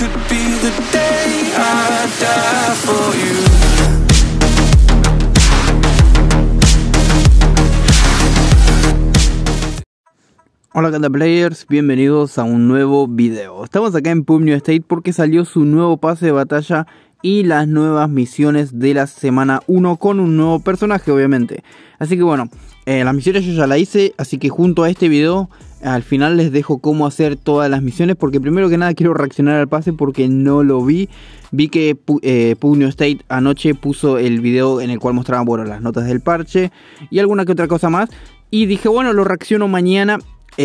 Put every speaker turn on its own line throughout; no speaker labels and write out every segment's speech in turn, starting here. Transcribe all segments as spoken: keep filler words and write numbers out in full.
could be the day I die for you.
Hola Cata Players, bienvenidos a un nuevo video. Estamos acá en Pub New State porque salió su nuevo pase de batalla y las nuevas misiones de la semana uno con un nuevo personaje, obviamente. Así que bueno, eh, las misiones yo ya las hice, así que junto a este video al final les dejo cómo hacer todas las misiones, porque primero que nada quiero reaccionar al pase porque no lo vi. Vi que eh, Pub New State anoche puso el video en el cual mostraban, bueno, las notas del parche y alguna que otra cosa más. Y dije, bueno, lo reacciono mañana.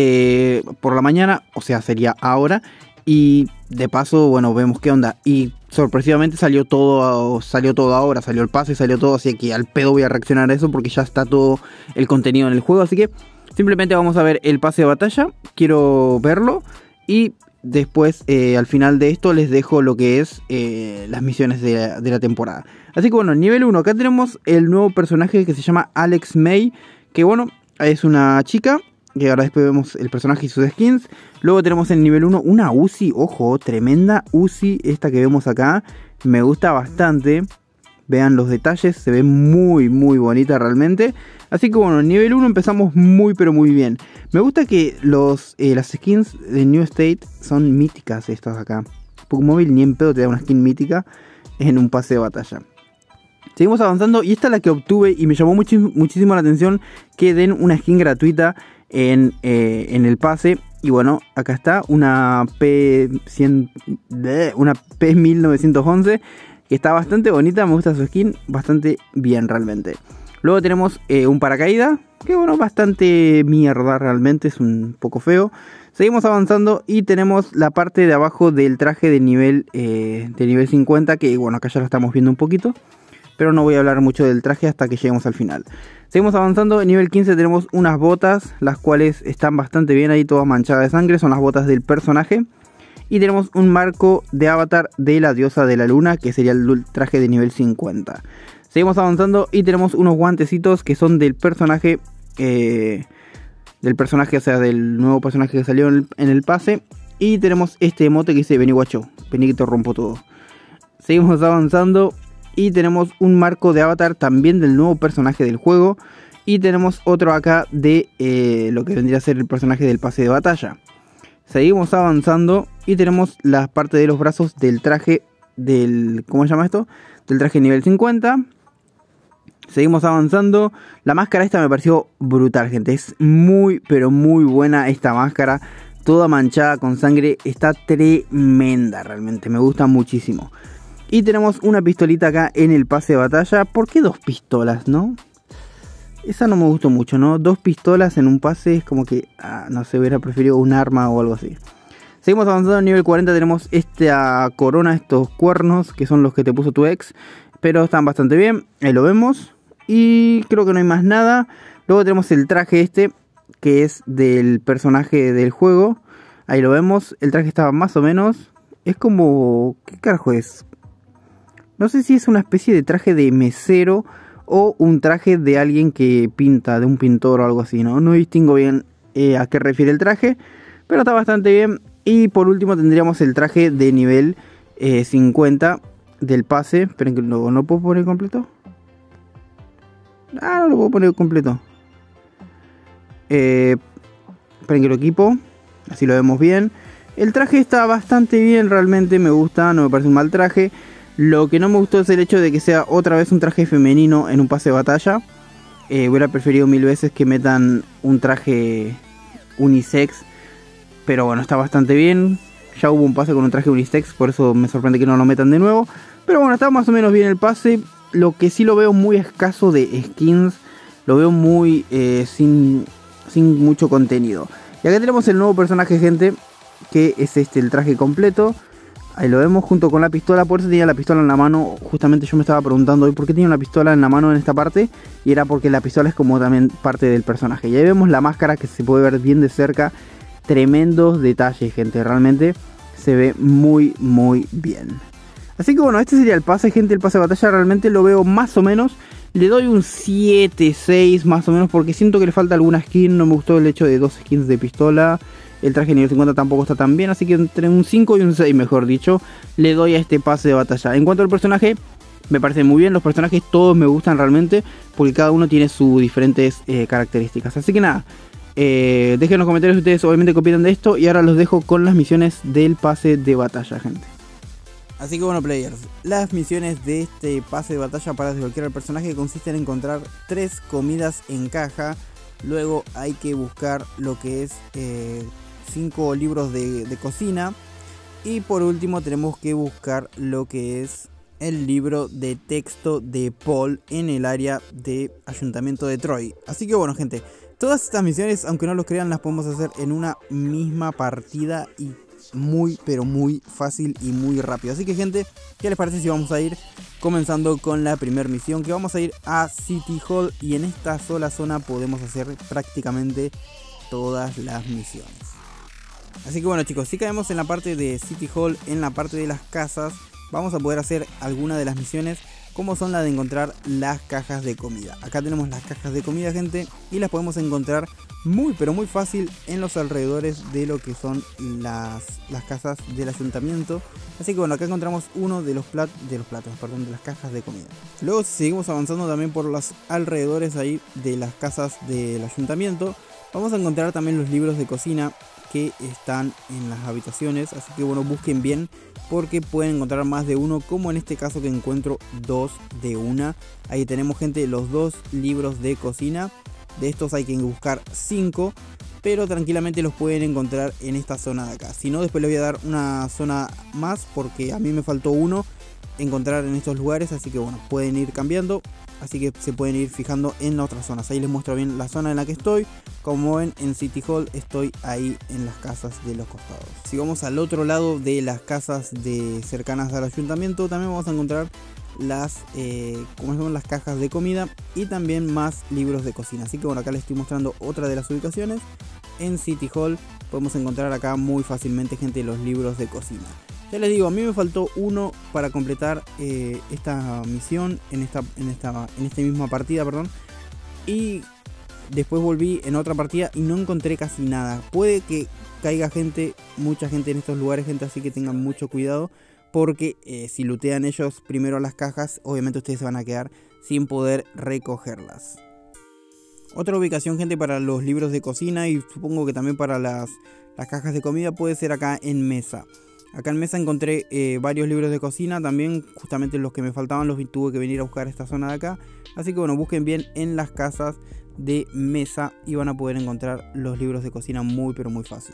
Eh, por la mañana, o sea, sería ahora. Y de paso, bueno, vemos qué onda. Y sorpresivamente salió todo, salió todo ahora, salió el pase, salió todo. Así que al pedo voy a reaccionar a eso porque ya está todo el contenido en el juego. Así que simplemente vamos a ver el pase de batalla. Quiero verlo. Y después, eh, al final de esto, les dejo lo que es eh, las misiones de la, de la temporada. Así que bueno, nivel uno. Acá tenemos el nuevo personaje que se llama Alex May. Que bueno, es una chica. Que ahora después vemos el personaje y sus skins. Luego tenemos en el nivel uno una Uzi. Ojo, tremenda Uzi esta que vemos acá. Me gusta bastante. Vean los detalles, se ve muy muy bonita realmente. Así que bueno, en nivel uno empezamos muy pero muy bien. Me gusta que los, eh, las skins de New State son míticas estas acá. Pokemóvil ni en pedo te da una skin mítica en un pase de batalla. Seguimos avanzando y esta es la que obtuve y me llamó muchi muchísimo la atención que den una skin gratuita en, eh, en el pase. Y bueno, acá está una P cien, una P mil novecientos once que está bastante bonita, me gusta su skin, bastante bien realmente. Luego tenemos eh, un paracaídas, que bueno, bastante mierda realmente, es un poco feo. Seguimos avanzando y tenemos la parte de abajo del traje de nivel, eh, de nivel cincuenta, que bueno, acá ya lo estamos viendo un poquito. Pero no voy a hablar mucho del traje hasta que lleguemos al final. Seguimos avanzando. En nivel quince tenemos unas botas, las cuales están bastante bien ahí, todas manchadas de sangre. Son las botas del personaje. Y tenemos un marco de avatar de la diosa de la luna, que sería el traje de nivel cincuenta. Seguimos avanzando y tenemos unos guantecitos que son del personaje. Eh, del personaje, o sea, del nuevo personaje que salió en el, en el pase. Y tenemos este emote que dice: vení guacho, vení que te rompo todo. Seguimos avanzando. Y tenemos un marco de avatar también del nuevo personaje del juego. Y tenemos otro acá de eh, lo que vendría a ser el personaje del pase de batalla. Seguimos avanzando y tenemos la parte de los brazos del traje del... ¿Cómo se llama esto? Del traje nivel cincuenta. Seguimos avanzando. La máscara esta me pareció brutal, gente. Es muy, pero muy buena esta máscara. Toda manchada con sangre. Está tremenda realmente. Me gusta muchísimo. Y tenemos una pistolita acá en el pase de batalla. ¿Por qué dos pistolas, no? Esa no me gustó mucho, ¿no? Dos pistolas en un pase es como que... Ah, no sé, hubiera preferido un arma o algo así. Seguimos avanzando a nivel cuarenta. Tenemos esta corona, estos cuernos, que son los que te puso tu ex. Pero están bastante bien. Ahí lo vemos. Y creo que no hay más nada. Luego tenemos el traje este, que es del personaje del juego. Ahí lo vemos. El traje estaba más o menos... Es como... ¿Qué carajo es? No sé si es una especie de traje de mesero o un traje de alguien que pinta, de un pintor o algo así, ¿no? No distingo bien eh, a qué refiere el traje, pero está bastante bien. Y por último tendríamos el traje de nivel eh, cincuenta del pase. Esperen que no, ¿no puedo poner completo? Ah, no lo puedo poner completo. Eh, esperen que lo equipo, así lo vemos bien. El traje está bastante bien, realmente me gusta, no me parece un mal traje. Lo que no me gustó es el hecho de que sea otra vez un traje femenino en un pase de batalla. Eh, hubiera preferido mil veces que metan un traje unisex. Pero bueno, está bastante bien. Ya hubo un pase con un traje unisex, por eso me sorprende que no lo metan de nuevo. Pero bueno, está más o menos bien el pase. Lo que sí lo veo muy escaso de skins. Lo veo muy eh, sin, sin mucho contenido. Y acá tenemos el nuevo personaje, gente, que es este, el traje completo. Ahí lo vemos junto con la pistola. Por eso tenía la pistola en la mano. Justamente yo me estaba preguntando hoy por qué tenía una pistola en la mano en esta parte. Y era porque la pistola es como también parte del personaje. Y ahí vemos la máscara que se puede ver bien de cerca. Tremendos detalles, gente. Realmente se ve muy muy bien. Así que bueno, este sería el pase, gente. El pase de batalla realmente lo veo más o menos. Le doy un siete seis más o menos, porque siento que le falta alguna skin. No me gustó el hecho de dos skins de pistola. El traje nivel cincuenta tampoco está tan bien, así que entre un cinco y un seis, mejor dicho, le doy a este pase de batalla. En cuanto al personaje, me parece muy bien. Los personajes todos me gustan realmente, porque cada uno tiene sus diferentes eh, características. Así que nada, eh, dejen en los comentarios si ustedes obviamente qué opinan de esto. Y ahora los dejo con las misiones del pase de batalla, gente. Así que bueno, players, las misiones de este pase de batalla para desbloquear al personaje consisten en encontrar tres comidas en caja. Luego hay que buscar lo que es eh, cinco libros de, de cocina. Y por último tenemos que buscar lo que es el libro de texto de Paul en el área de Ayuntamiento de Troy. Así que bueno, gente, todas estas misiones, aunque no lo crean, las podemos hacer en una misma partida y muy pero muy fácil y muy rápido. Así que gente, ¿qué les parece si vamos a ir comenzando con la primera misión? Que vamos a ir a City Hall, y en esta sola zona podemos hacer prácticamente todas las misiones. Así que bueno, chicos, si caemos en la parte de City Hall, en la parte de las casas, vamos a poder hacer alguna de las misiones, como son la de encontrar las cajas de comida. Acá tenemos las cajas de comida, gente, y las podemos encontrar muy pero muy fácil en los alrededores de lo que son las, las casas del ayuntamiento. Así que bueno, acá encontramos uno de los, plat, de los platos, perdón, de las cajas de comida. Luego, si seguimos avanzando también por los alrededores ahí de las casas del ayuntamiento, vamos a encontrar también los libros de cocina que están en las habitaciones. Así que bueno, busquen bien, porque pueden encontrar más de uno, como en este caso que encuentro dos de una. Ahí tenemos, gente, los dos libros de cocina. De estos hay que buscar cinco, pero tranquilamente los pueden encontrar en esta zona de acá. Si no, después les voy a dar una zona más, porque a mí me faltó uno encontrar en estos lugares. Así que bueno, pueden ir cambiando, así que se pueden ir fijando en las otras zonas. Ahí les muestro bien la zona en la que estoy. Como ven, en City Hall estoy ahí en las casas de los costados. Si vamos al otro lado de las casas de cercanas al ayuntamiento, también vamos a encontrar las, eh, como son las cajas de comida y también más libros de cocina. Así que bueno, acá les estoy mostrando otra de las ubicaciones. En City Hall podemos encontrar acá muy fácilmente, gente, los libros de cocina. Ya les digo, a mí me faltó uno para completar eh, esta misión en esta, en esta en esta misma partida, perdón. Y después volví en otra partida y no encontré casi nada. Puede que caiga gente, mucha gente en estos lugares, gente, así que tengan mucho cuidado, porque eh, si lootean ellos primero las cajas, obviamente ustedes se van a quedar sin poder recogerlas. Otra ubicación, gente, para los libros de cocina, y supongo que también para las, las cajas de comida, puede ser acá en Mesa. Acá en Mesa encontré eh, varios libros de cocina, también justamente los que me faltaban los tuve que venir a buscar esta zona de acá. Así que bueno, busquen bien en las casas de Mesa y van a poder encontrar los libros de cocina muy pero muy fácil.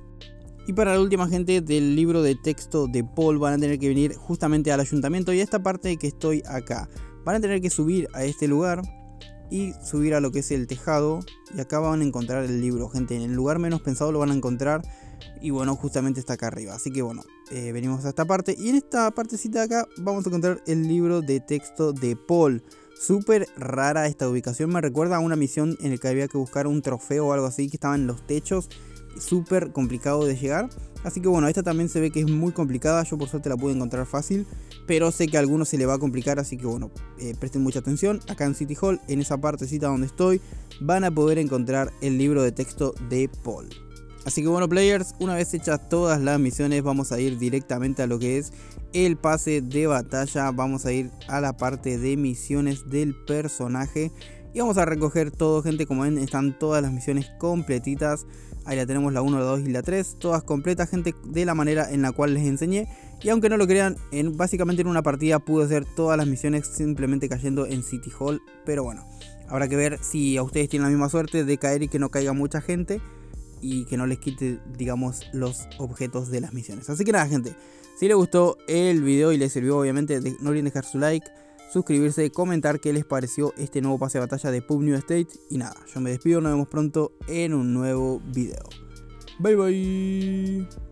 Y para la última, gente, del libro de texto de Paul, van a tener que venir justamente al ayuntamiento, y a esta parte que estoy acá. Van a tener que subir a este lugar y subir a lo que es el tejado, y acá van a encontrar el libro, gente. En el lugar menos pensado lo van a encontrar, y bueno, justamente está acá arriba. Así que bueno, eh, venimos a esta parte, y en esta partecita de acá vamos a encontrar el libro de texto de Paul. Súper rara esta ubicación, me recuerda a una misión en la que había que buscar un trofeo o algo así, que estaba en los techos. Súper complicado de llegar. Así que bueno, esta también se ve que es muy complicada. Yo por suerte la pude encontrar fácil, pero sé que a algunos se le va a complicar. Así que bueno, eh, presten mucha atención. Acá en City Hall, en esa partecita donde estoy, van a poder encontrar el libro de texto de Paul. Así que bueno, players, una vez hechas todas las misiones, vamos a ir directamente a lo que es el pase de batalla. Vamos a ir a la parte de misiones del personaje y vamos a recoger todo, gente. Como ven, están todas las misiones completitas. Ahí la tenemos, la uno, la dos y la tres, todas completas, gente, de la manera en la cual les enseñé. Y aunque no lo crean, en, básicamente en una partida pude hacer todas las misiones simplemente cayendo en City Hall. Pero bueno, habrá que ver si a ustedes tienen la misma suerte de caer y que no caiga mucha gente y que no les quite, digamos, los objetos de las misiones. Así que nada, gente, si les gustó el video y les sirvió, obviamente no olviden dejar su like, suscribirse, comentar qué les pareció este nuevo pase de batalla de PUBG Estate. Y nada, yo me despido, nos vemos pronto en un nuevo video. Bye bye.